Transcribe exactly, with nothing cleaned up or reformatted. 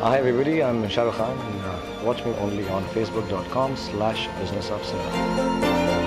Hi everybody, I'm Shah Rukh Khan and uh, watch me only on facebook dot com slash business of cinema.